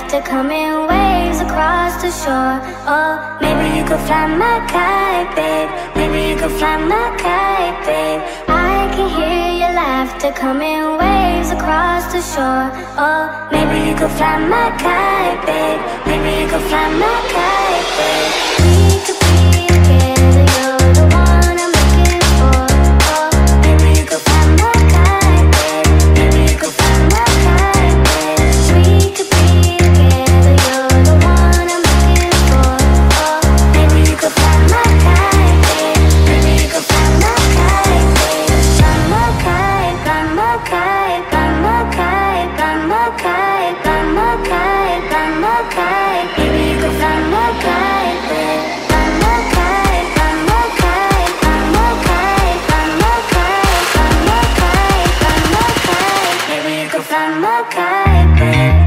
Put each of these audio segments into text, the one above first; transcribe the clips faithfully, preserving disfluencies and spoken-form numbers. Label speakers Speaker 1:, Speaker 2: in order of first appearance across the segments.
Speaker 1: laugh to come in waves across the shore. Oh, maybe you could fly my kite, babe. Maybe you could fly my kite, babe. I can hear your laughter come in waves across the shore. Oh, maybe you could fly my kite, babe. Maybe you could fly my kite, babe. We could be together, you're the one I'm looking for. Oh, maybe you could fly my kite, babe. Maybe you could fly my kite, babe. We could be together, you're the one I'm looking for. Oh, maybe you could fly my kite, babe. Maybe you could fly my kite, babe. Fly my kite, fly my kite, fly my kite, fly my kite, fly my kite, fly my kite. Maybe you could fly my kite, babe. Fly my kite, fly my kite, fly my kite, fly my kite, fly my kite, fly my kite. Maybe you could fly my kite, babe.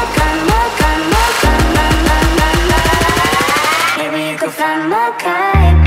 Speaker 1: Fly my kite.